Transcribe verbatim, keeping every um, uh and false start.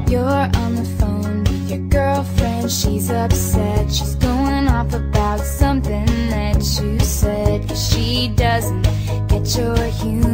You're on the phone with your girlfriend, she's upset. She's going off about something that you said, 'cause she doesn't get your humor.